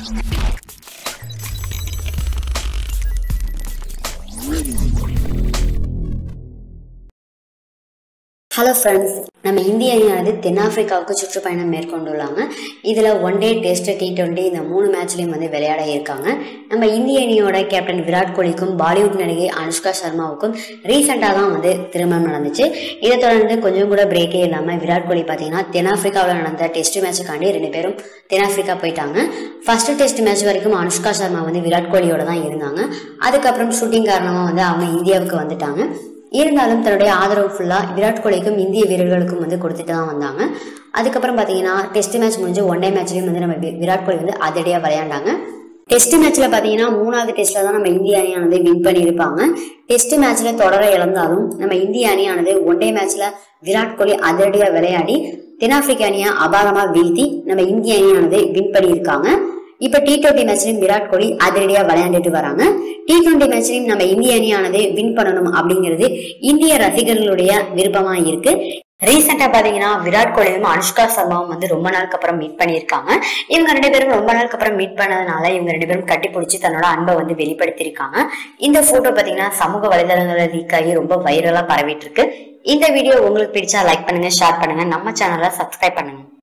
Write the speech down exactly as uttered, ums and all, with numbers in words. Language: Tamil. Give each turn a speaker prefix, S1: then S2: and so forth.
S1: Hello friends, நம்ம இந்திய அணியானது தென்னாப்பிரிக்காவுக்கு சுற்றுப்பயணம் மேற்கொண்டுள்ளாங்க. இதுல one day test T twenty இந்த மூணு மேட்ச்லயும் வந்து விளையாட இருக்காங்க. நம்ம இந்திய அணியோட கேப்டன் விராட் கோலிக்கும் பாலிவுட் நடிகை அனுஷ்கா சர்மாவுக்கும் ரீசெண்டா தான் வந்து திருமணம் நடந்துச்சு. இதை தொடர்ந்து கொஞ்சம் கூட பிரேக்கே இல்லாம விராட் கோலி பாத்தீங்கன்னா தென்னாப்பிரிக்காவில் நடந்த டெஸ்ட் மேட்சுக்காண்டி ரெண்டு பேரும் தென்னாப்பிரிக்கா போயிட்டாங்க. ஃபர்ஸ்ட் டெஸ்ட் மேட்ச் வரைக்கும் அனுஷ்கா சர்மா வந்து விராட் கோலியோட தான் இருந்தாங்க. அதுக்கப்புறம் ஷூட்டிங் காரணமா வந்து அவங்க இந்தியாவுக்கு வந்துட்டாங்க. இருந்தாலும் தன்னுடைய ஆதரவு ஃபுல்லா விராட் கோலிக்கும் இந்திய வீரர்களுக்கும் வந்து கொடுத்துட்டு தான் வந்தாங்க. அதுக்கப்புறம் பாத்தீங்கன்னா டெஸ்ட் மேட்ச் முடிஞ்சு ஒன் டே மேட்ச்லயும் வந்து நம்ம விராட் கோலி வந்து அதிரடியா விளையாண்டாங்க. டெஸ்ட் மேட்ச்ல பாத்தீங்கன்னா மூணாவது டெஸ்ட்ல தான் நம்ம இந்திய அணியானது வின் பண்ணியிருப்பாங்க. டெஸ்ட் மேட்ச்ல தொடர இழந்தாலும் நம்ம இந்திய அணியானது ஒன் டே மேட்ச்ல விராட் கோலி அதிரடியா விளையாடி தென்னாப்பிரிக்க அணியை அபாரமா வீழ்த்தி நம்ம இந்திய அணியானது வின் பண்ணியிருக்காங்க. இப்ப டி டுவெண்ட்டி மேட்ச்லயும் விராட் கோலி அதிரடியா விளையாண்டுட்டு வராங்க. டி டுவெண்ட்டி மேட்ச்லயும் நம்ம இந்திய அணியானது வின் பண்ணணும் அப்படிங்கிறது இந்திய ரசிகர்களுடைய விருப்பமா இருக்கு. ரீசெண்டா பாத்தீங்கன்னா விராட் கோலியும் அனுஷ்கா சர்மாவும் வந்து ரொம்ப நாளுக்கு அப்புறம் மீட் பண்ணிருக்காங்க. இவங்க ரெண்டு பேரும் ரொம்ப நாளுக்கு அப்புறம் மீட் பண்ணதுனால இவங்க ரெண்டு பேரும் கட்டி பிடிச்சி தன்னோட அன்பை வந்து வெளிப்படுத்திருக்காங்க. இந்த போட்டோ பாத்தீங்கன்னா சமூக வலைதளங்களை லீக் ஆகி ரொம்ப வைரலா பரவிட்டு இருக்கு. இந்த வீடியோ உங்களுக்கு பிடிச்சா லைக் பண்ணுங்க, ஷேர் பண்ணுங்க, நம்ம சேனலை சப்ஸ்கிரைப் பண்ணுங்க.